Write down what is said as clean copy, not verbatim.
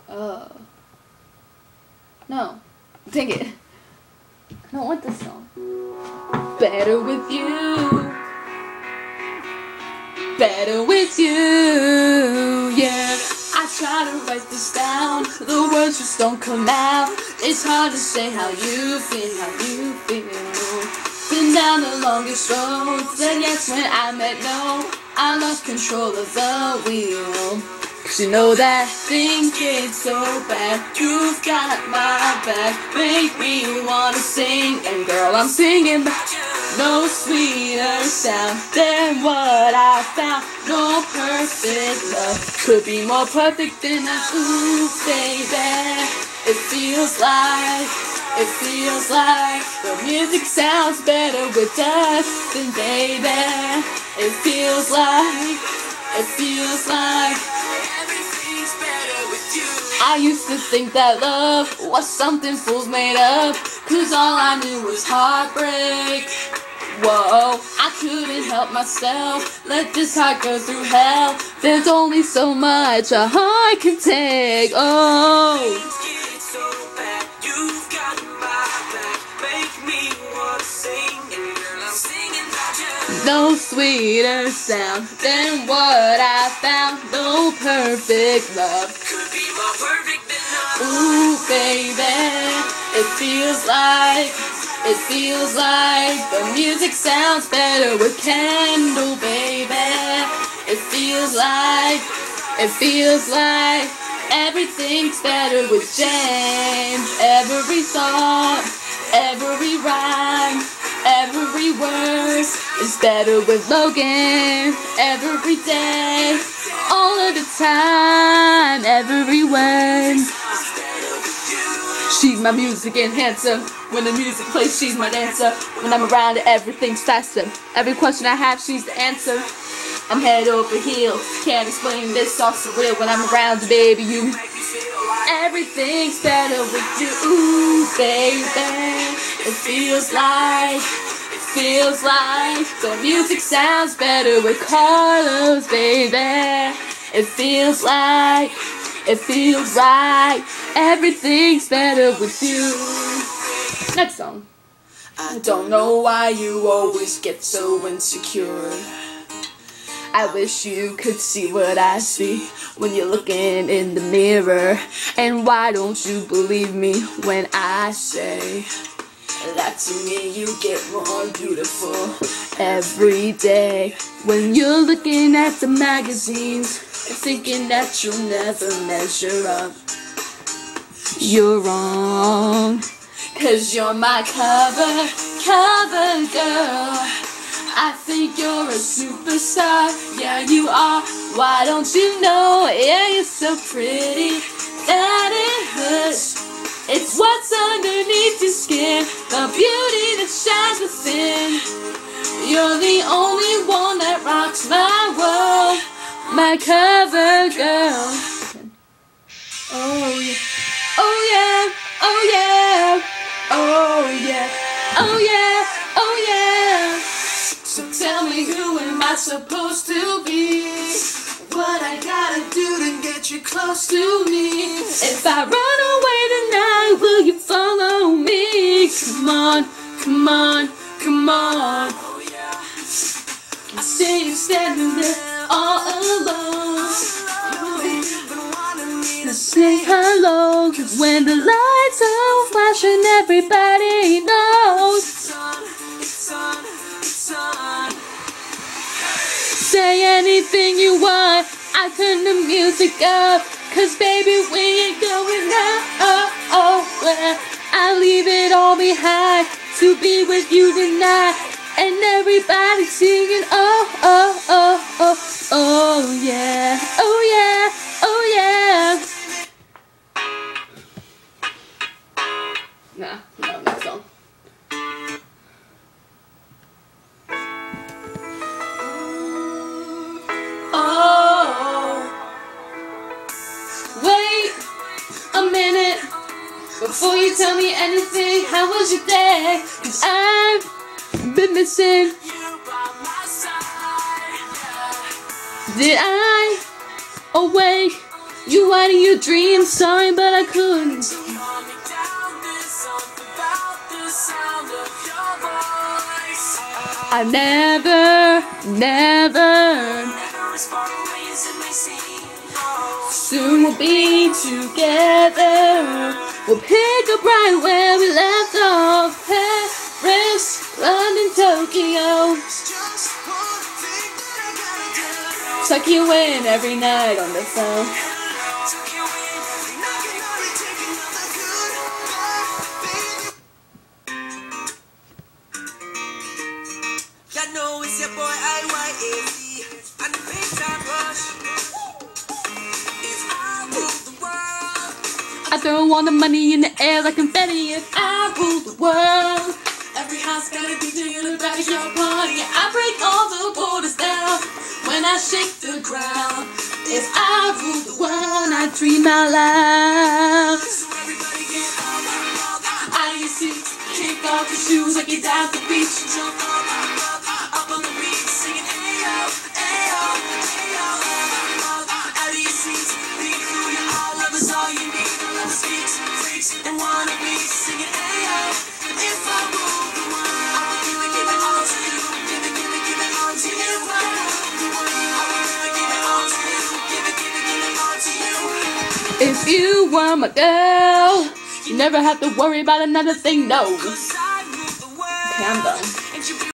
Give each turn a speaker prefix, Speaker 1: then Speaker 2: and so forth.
Speaker 1: No. Dang it. I don't want this song. Better with you. Better with you. Yeah. I try to write this down. The words just don't come out. It's hard to say how you feel, how you feel. Been down the longest road. Then yes, when I met no, I lost control of the wheel. Cause you know that thing gets so bad. You've got my back, make me wanna sing. And girl, I'm singing back. No sweeter sound than what I found. No perfect love could be more perfect than that. Ooh, baby, it feels like the music sounds better with us. Than baby, it feels like everything's better with you. I used to think that love was something fools made up, cause all I knew was heartbreak. Whoa, I couldn't help myself, let this heart go through hell. There's only so much a heart can take. Oh, no sweeter sound than what I found. No perfect love could be more perfect than love. Ooh, baby, it feels like the music sounds better with Kendall, baby. It feels like everything's better with James. Every thought, every rhyme, every word is better with Logan. Every day, all of the time, everywhere. She's my music enhancer. When the music plays, she's my dancer. When I'm around her, everything's faster. Every question I have, she's the answer. I'm head over heels. Can't explain this, all surreal. When I'm around you, baby, you. Everything's better with you, ooh, baby. It feels like the music sounds better with Carlos, baby. It feels right. Everything's better with you. Next song. I don't know why you always get so insecure. I wish you could see what I see when you're looking in the mirror. And why don't you believe me when I say that to me you get more beautiful every day? When you're looking at the magazines and thinking that you'll never measure up, you're wrong. Cause you're my cover girl. I think you're a superstar, yeah you are. Why don't you know, yeah you're so pretty that it hurts. It's what's underneath your skin, the beauty that shines within. You're the only one that rocks my world, my cover girl. Oh yeah, oh yeah, oh yeah, oh yeah, oh yeah, oh yeah. So tell me, who am I supposed to be? What I gotta do to get you close to me? If I run away tonight, will you follow me? Come on, come on, come on. I see you standing there all alone. To say hello, 'cause when the lights are flashing, everybody knows. Say anything you want, I turn the music up, 'cause baby we ain't going nowhere. I leave it all behind to be with you tonight. And everybody singing, oh, oh, oh, oh, oh yeah, oh yeah, oh yeah. Nah, no, next song. Before you tell me anything, how was your day? 'Cause I've been missing you by my side. Did I awake You wanted your dreams, sorry, but I couldn't. I never soon we'll be together. We'll pick up right where we left off. Paris, London, Tokyo. Suck you in every night on the phone.
Speaker 2: I know it's your boy IYAZ and the big time rush. If I rule the world,
Speaker 1: I throw all the money in the air like confetti. If I rule the world,
Speaker 2: every house got a DJ in the backyard party. I break all the borders down when I shake the ground.
Speaker 1: if I rule the world, I dream out loud.
Speaker 2: So everybody get out of your seats, kick off your shoes like you're down the beach. Jump up on the beat, singing ayo, ayo, ayo. Out of your seats, be who you are, love is all you need. Love is freaks and wanna be singing ayo. If I rule the world, I will give it all to you. Give it all to you. If I rule the world, I will give it all to you. Give it all to you.
Speaker 1: If you were my girl, you never have to worry about another thing, no.
Speaker 2: Cause I rule the world.
Speaker 1: Okay, I'm done.